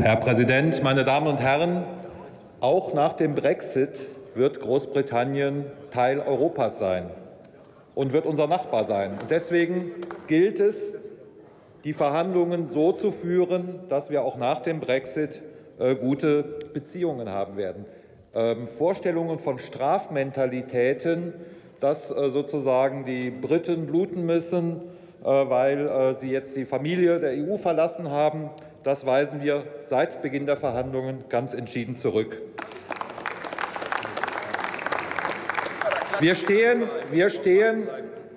Herr Präsident, meine Damen und Herren! Auch nach dem Brexit wird Großbritannien Teil Europas sein und wird unser Nachbar sein. Und deswegen gilt es, die Verhandlungen so zu führen, dass wir auch nach dem Brexit gute Beziehungen haben werden. Vorstellungen von Strafmentalitäten, dass sozusagen die Briten bluten müssen, weil sie jetzt die Familie der EU verlassen haben, das weisen wir seit Beginn der Verhandlungen ganz entschieden zurück. Wir stehen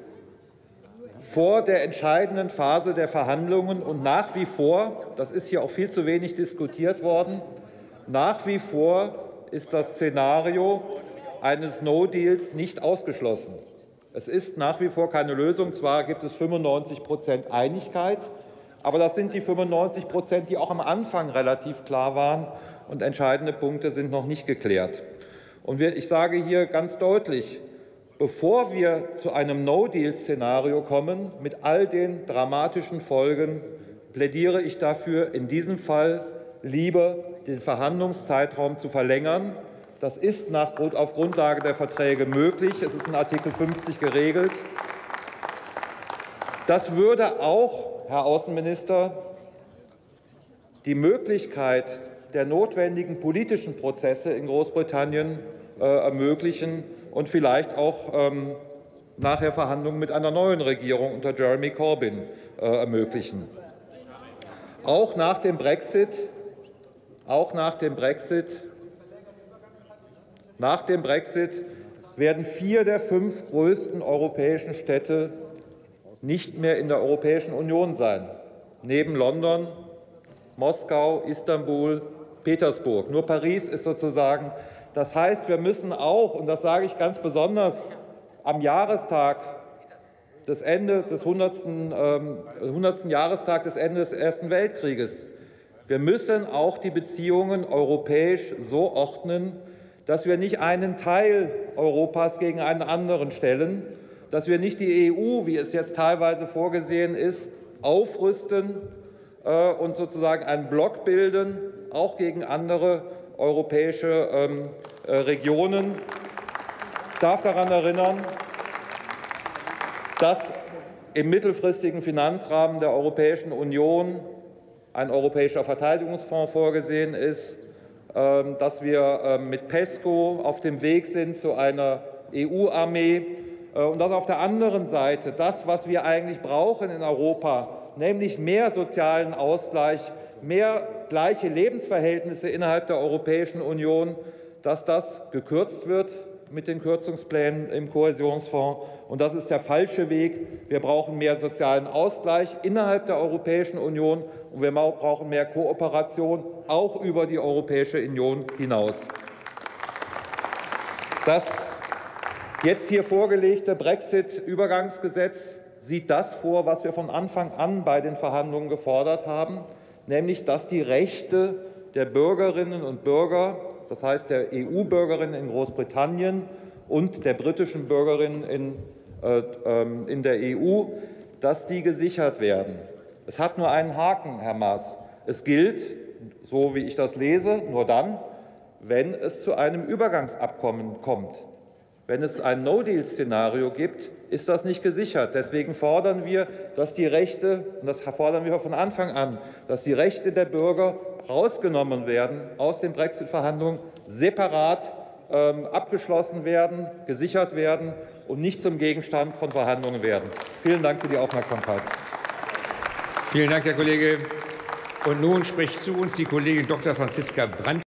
vor der entscheidenden Phase der Verhandlungen und nach wie vor, das ist hier auch viel zu wenig diskutiert worden, nach wie vor ist das Szenario eines No-Deals nicht ausgeschlossen. Es ist nach wie vor keine Lösung. Zwar gibt es 95% Einigkeit, aber das sind die 95%, die auch am Anfang relativ klar waren, und entscheidende Punkte sind noch nicht geklärt. Und ich sage hier ganz deutlich, bevor wir zu einem No-Deal-Szenario kommen, mit all den dramatischen Folgen, plädiere ich dafür, in diesem Fall lieber den Verhandlungszeitraum zu verlängern. Das ist auf Grundlage der Verträge möglich. Es ist in Artikel 50 geregelt. Das würde auch, Herr Außenminister, die Möglichkeit der notwendigen politischen Prozesse in Großbritannien ermöglichen und vielleicht auch nachher Verhandlungen mit einer neuen Regierung unter Jeremy Corbyn ermöglichen. Auch nach dem Brexit werden 4 der 5 größten europäischen Städte nicht mehr in der Europäischen Union sein. Neben London, Moskau, Istanbul, Petersburg. Nur Paris ist sozusagen. Das heißt, wir müssen auch, und das sage ich ganz besonders, am Jahrestag des 100. Jahrestag des Endes des Ersten Weltkrieges, wir müssen auch die Beziehungen europäisch so ordnen, dass wir nicht einen Teil Europas gegen einen anderen stellen, dass wir nicht die EU, wie es jetzt teilweise vorgesehen ist, aufrüsten und sozusagen einen Block bilden, auch gegen andere europäische Regionen. Ich darf daran erinnern, dass im mittelfristigen Finanzrahmen der Europäischen Union ein europäischer Verteidigungsfonds vorgesehen ist, dass wir mit PESCO auf dem Weg sind zu einer EU-Armee und dass auf der anderen Seite das, was wir eigentlich brauchen in Europa, nämlich mehr sozialen Ausgleich, mehr gleiche Lebensverhältnisse innerhalb der Europäischen Union, dass das gekürzt wird mit den Kürzungsplänen im Kohäsionsfonds. Und das ist der falsche Weg. Wir brauchen mehr sozialen Ausgleich innerhalb der Europäischen Union, und wir brauchen mehr Kooperation, auch über die Europäische Union hinaus. Das jetzt hier vorgelegte Brexit-Übergangsgesetz sieht das vor, was wir von Anfang an bei den Verhandlungen gefordert haben, nämlich dass die Rechte der Bürgerinnen und Bürger, das heißt der EU-Bürgerinnen in Großbritannien und der britischen Bürgerinnen in der EU, dass die gesichert werden. Es hat nur einen Haken, Herr Maaß. Es gilt, so wie ich das lese, nur dann, wenn es zu einem Übergangsabkommen kommt. Wenn es ein No-Deal-Szenario gibt, ist das nicht gesichert. Deswegen fordern wir, dass die Rechte, und das fordern wir von Anfang an, dass die Rechte der Bürger rausgenommen werden aus den Brexit-Verhandlungen, separat abgeschlossen werden, gesichert werden und nicht zum Gegenstand von Verhandlungen werden. Vielen Dank für die Aufmerksamkeit. Vielen Dank, Herr Kollege. Und nun spricht zu uns die Kollegin Dr. Franziska Brandt.